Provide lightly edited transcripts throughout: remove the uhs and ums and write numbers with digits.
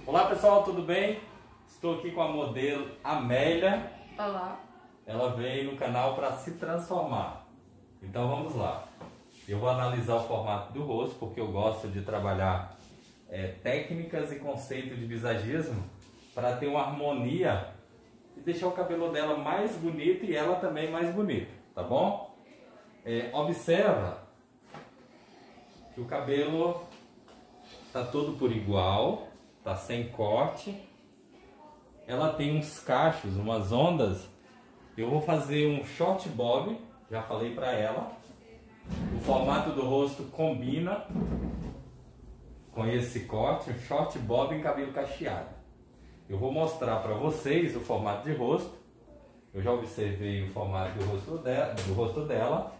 Olá pessoal, tudo bem? Estou aqui com a modelo Amélia. Olá. Ela veio no canal para se transformar. Então vamos lá. Eu vou analisar o formato do rosto, porque eu gosto de trabalhar técnicas e conceito de visagismo para ter uma harmonia e deixar o cabelo dela mais bonito e ela também mais bonita, tá bom? Observa que o cabelo tá todo por igual, tá sem corte. Ela tem uns cachos, umas ondas. Eu vou fazer um short bob, já falei para ela. O formato do rosto combina com esse corte, um short bob em cabelo cacheado. Eu vou mostrar para vocês o formato de rosto. Eu já observei o formato do rosto dela.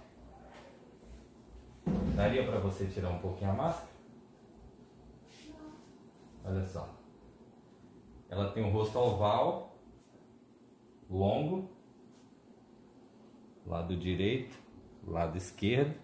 Daria para você tirar um pouquinho a máscara? Olha só. Ela tem um rosto oval, longo, lado direito, lado esquerdo.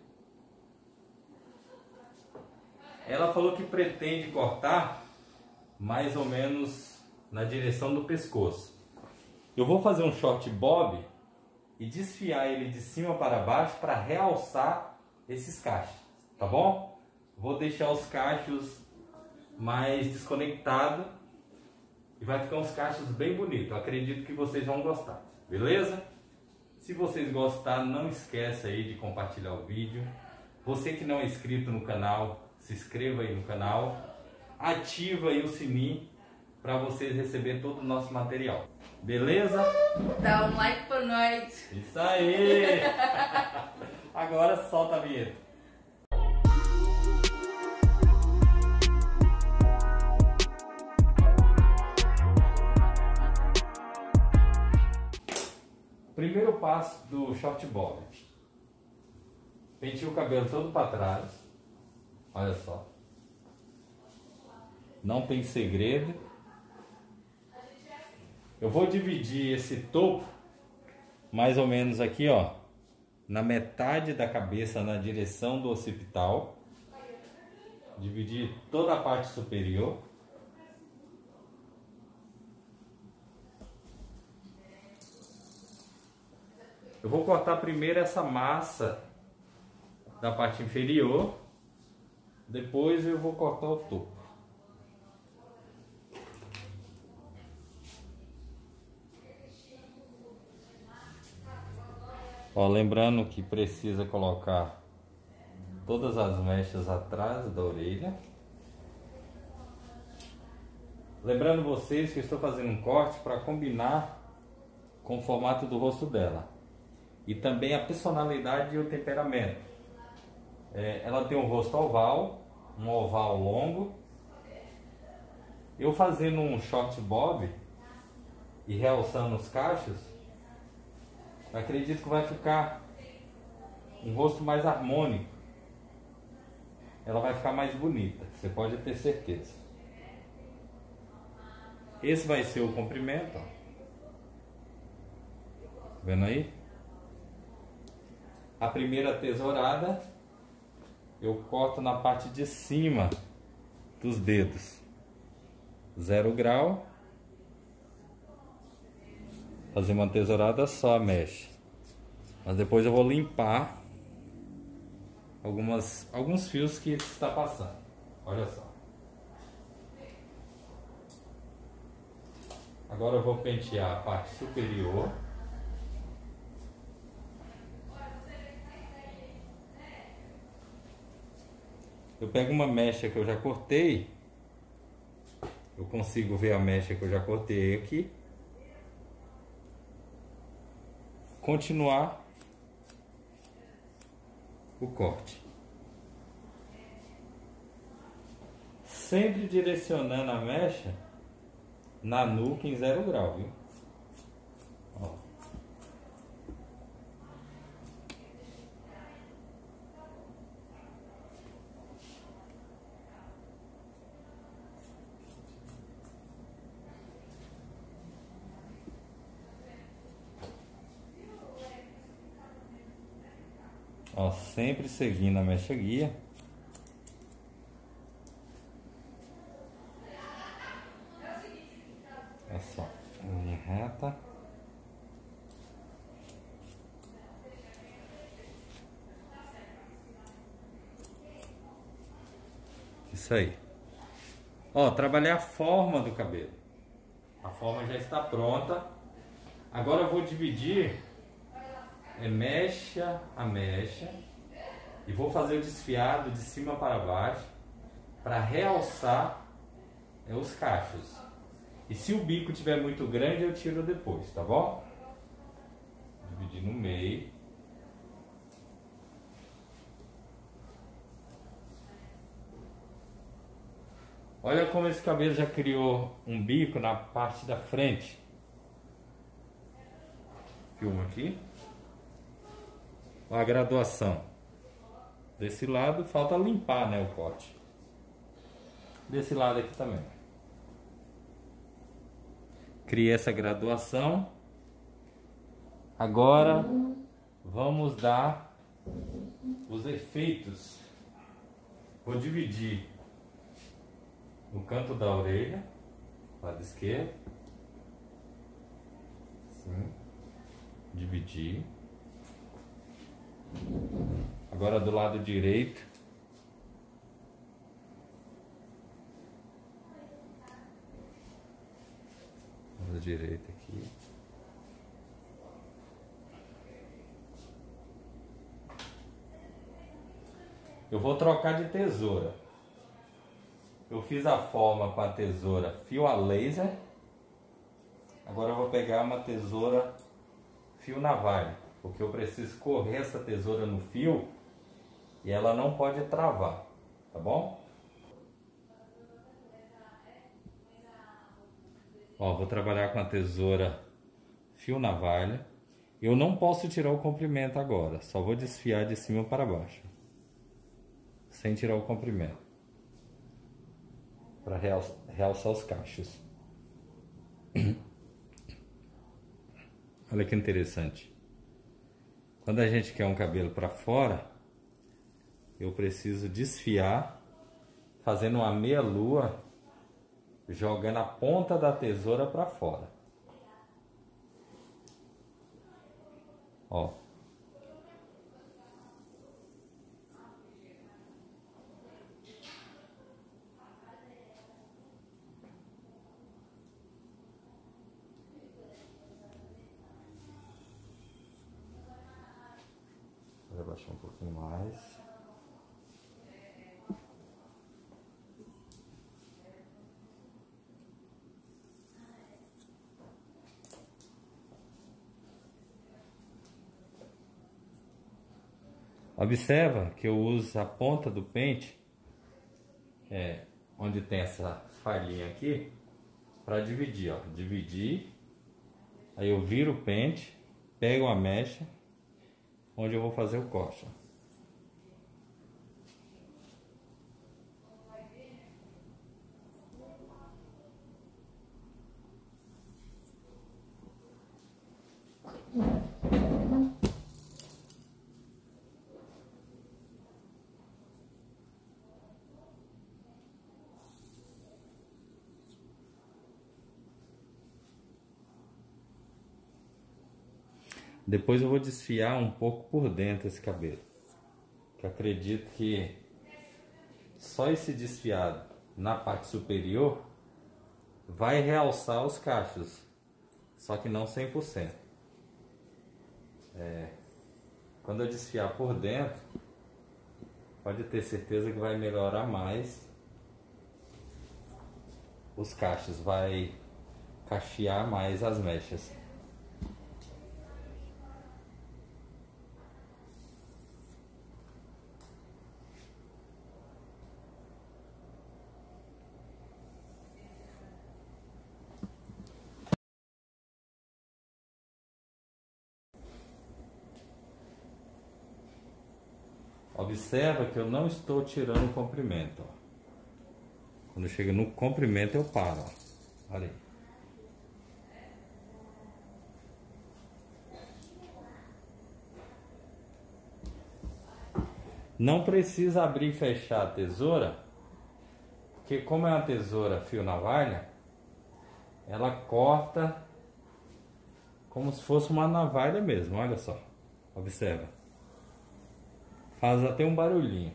Ela falou que pretende cortar mais ou menos na direção do pescoço. Eu vou fazer um short bob e desfiar ele de cima para baixo para realçar esses cachos, tá bom? Vou deixar os cachos mais desconectados e vai ficar uns cachos bem bonitos. Eu acredito que vocês vão gostar, beleza? Se vocês gostaram, não esqueça aí de compartilhar o vídeo. Você que não é inscrito no canal, se inscreva aí no canal. Ativa aí o sininho para vocês receberem todo o nosso material. Beleza? Dá um like pra nós. Isso aí! Agora solta a vinheta. Primeiro passo do short bob. Penteie o cabelo todo para trás. Olha só. Não tem segredo. Eu vou dividir esse topo mais ou menos aqui, ó, na metade da cabeça, na direção do occipital. Dividir toda a parte superior. Eu vou cortar primeiro essa massa da parte inferior, depois eu vou cortar o topo. Ó, lembrando que precisa colocar todas as mechas atrás da orelha. Lembrando vocês que eu estou fazendo um corte para combinar com o formato do rosto dela. E também a personalidade e o temperamento. Ela tem um rosto oval, um oval longo. Eu fazendo um short bob e realçando os cachos, acredito que vai ficar um rosto mais harmônico. Ela vai ficar mais bonita, você pode ter certeza. Esse vai ser o comprimento, ó. Vendo aí? A primeira tesourada eu corto na parte de cima dos dedos, 0 grau, fazer uma tesourada só a mecha, mas depois eu vou limpar alguns fios que está passando. Olha só. Agora eu vou pentear a parte superior. Eu pego uma mecha que eu já cortei, eu consigo ver a mecha que eu já cortei aqui, continuar o corte, sempre direcionando a mecha na nuca em 0 grau, viu? Ó. Ó, sempre seguindo a mecha guia. É só linha reta. Isso aí. Ó, trabalhei a forma do cabelo. A forma já está pronta. Agora eu vou dividir mecha a mecha e vou fazer o desfiado de cima para baixo para realçar os cachos. E se o bico tiver muito grande eu tiro depois, tá bom? Dividir no meio. Olha como esse cabelo já criou um bico na parte da frente. Filma aqui. Olha a graduação. Desse lado falta limpar, né, o corte. Desse lado aqui também. Criei essa graduação. Agora vamos dar os efeitos. Vou dividir no canto da orelha, lado esquerdo. Assim. Dividir. Agora do lado direito. Lado direito aqui. Eu vou trocar de tesoura. Eu fiz a forma com a tesoura fio a laser. Agora eu vou pegar uma tesoura fio navalha, porque eu preciso correr essa tesoura no fio e ela não pode travar, tá bom? Ó, vou trabalhar com a tesoura fio navalha. Eu não posso tirar o comprimento agora, só vou desfiar de cima para baixo, sem tirar o comprimento, para realçar os cachos. Olha que interessante. Quando a gente quer um cabelo para fora, eu preciso desfiar, fazendo uma meia lua, jogando a ponta da tesoura para fora. Ó. Vou abaixar um pouquinho mais. Observa que eu uso a ponta do pente, onde tem essa falhinha aqui, para dividir, ó. Dividir, aí eu viro o pente, pego a mecha, onde eu vou fazer o corte. Depois eu vou desfiar um pouco por dentro esse cabelo, que acredito que só esse desfiado na parte superior vai realçar os cachos, só que não 100%. Quando eu desfiar por dentro, pode ter certeza que vai melhorar mais os cachos, vai cachear mais as mechas. Observa que eu não estou tirando o comprimento, ó. Quando chega no comprimento eu paro, ó. Olha aí. Não precisa abrir e fechar a tesoura, porque como é uma tesoura fio navalha, ela corta como se fosse uma navalha mesmo, olha só. Observa. Faz até um barulhinho.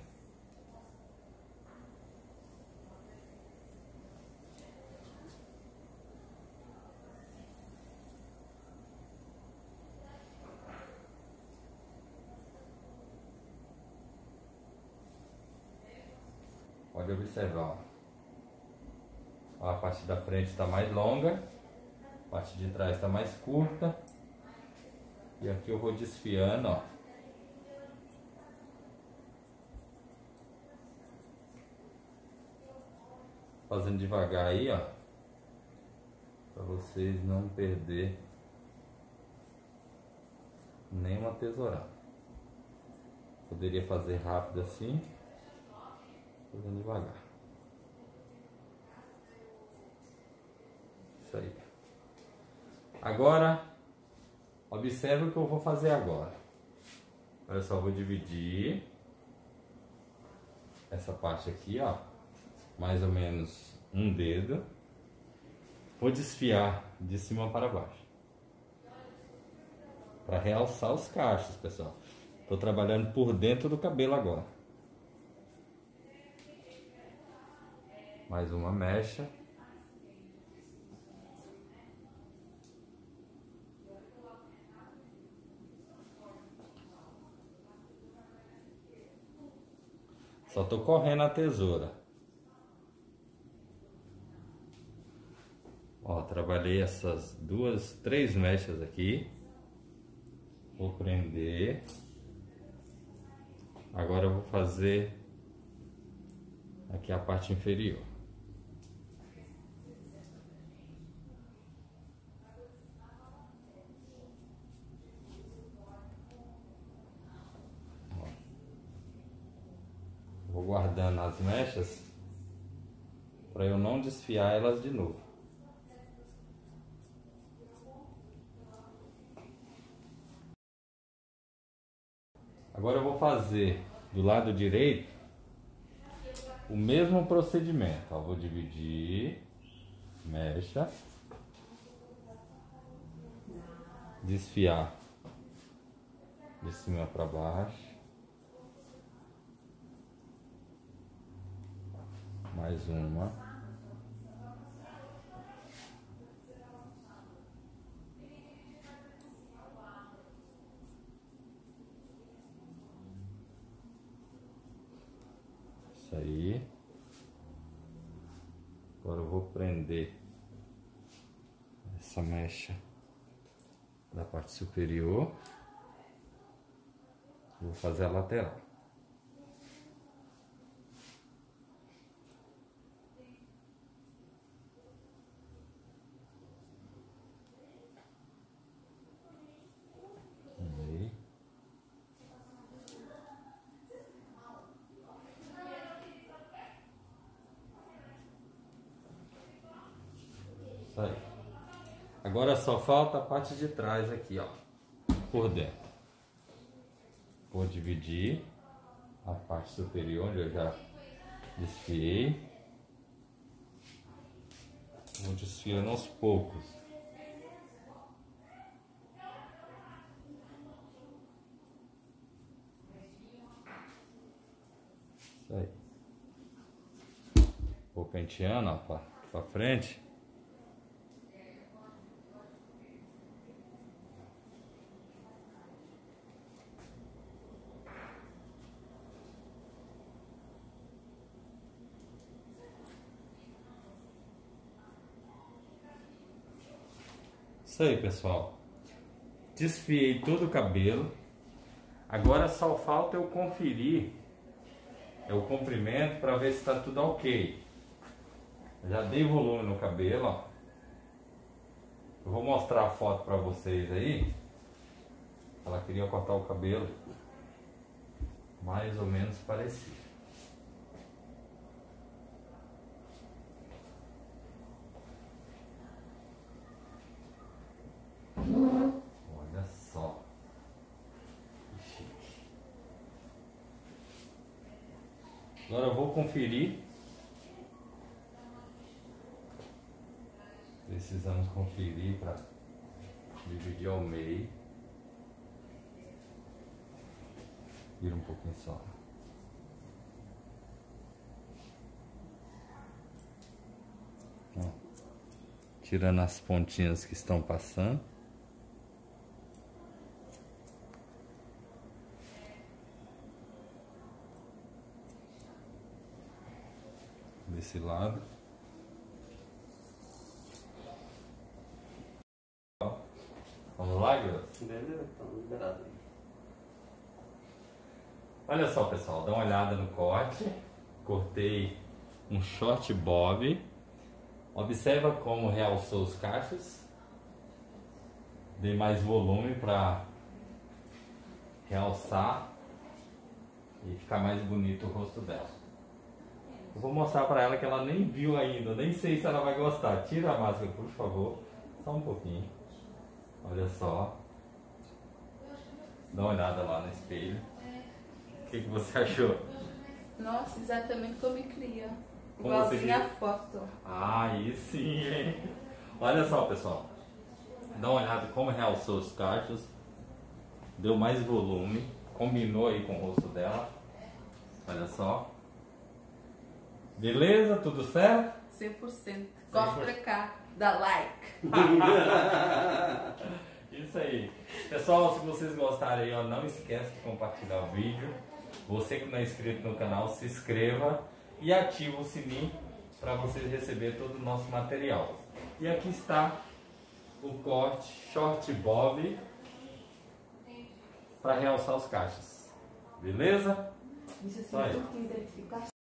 Pode observar, ó. A parte da frente está mais longa, a parte de trás está mais curta. E aqui eu vou desfiando, ó. Fazendo devagar aí, ó. Para vocês não perder nenhuma tesourada. Poderia fazer rápido assim, fazendo devagar. Isso aí. Agora, observe o que eu vou fazer agora. Olha só, eu vou dividir essa parte aqui, ó, mais ou menos um dedo. Vou desfiar de cima para baixo, para realçar os cachos, pessoal. Estou trabalhando por dentro do cabelo agora. Mais uma mecha. Só tô correndo a tesoura. Ó, trabalhei essas três mechas aqui. Vou prender. Agora eu vou fazer aqui a parte inferior. Vou guardando as mechas para eu não desfiar elas de novo. Agora eu vou fazer do lado direito o mesmo procedimento. Ó, vou dividir mecha, desfiar de cima para baixo. Mais uma. Isso aí. Agora eu vou prender essa mecha da parte superior. Vou fazer a lateral. Isso aí. Agora só falta a parte de trás aqui, ó, por dentro. Vou dividir a parte superior, onde eu já desfiei. Vou desfiando aos poucos. Isso aí. Vou penteando, ó, pra frente. Isso aí, pessoal. Desfiei todo o cabelo. Agora só falta eu conferir o comprimento para ver se está tudo ok. Já dei volume no cabelo, ó. Eu vou mostrar a foto para vocês aí. Ela queria cortar o cabelo mais ou menos parecido. Olha só. Que chique. Agora eu vou conferir. Ver Precisamos conferir para dividir ao meio. Vira um pouquinho só. Ó, tirando as pontinhas que estão passando. Desse lado. Ó, vamos lá, Gus? Beleza, então, liberado. Olha só, pessoal, dá uma olhada no corte. Cortei um short bob. Observa como realçou os cachos. Dei mais volume para realçar e ficar mais bonito o rosto dela. Eu vou mostrar para ela que ela nem viu ainda, nem sei se ela vai gostar. Tira a máscara, por favor, só um pouquinho. Olha só. Dá uma olhada lá no espelho. O que você achou? Nossa, exatamente como me cria. Como Igualzinho você a cria? foto. Ah, aí sim, hein? Olha só, pessoal. Dá uma olhada como realçou os cachos. Deu mais volume. Combinou aí com o rosto dela. Olha só. Beleza? Tudo certo? 100%. Corre pra cá, dá like. Isso aí. Pessoal, se vocês gostarem aí, ó, não esquece de compartilhar o vídeo. Você que não é inscrito no canal, se inscreva e ative o sininho para vocês receberem todo o nosso material. E aqui está o corte short bob para realçar os cachos. Beleza? Isso Só aí. assim, identificação.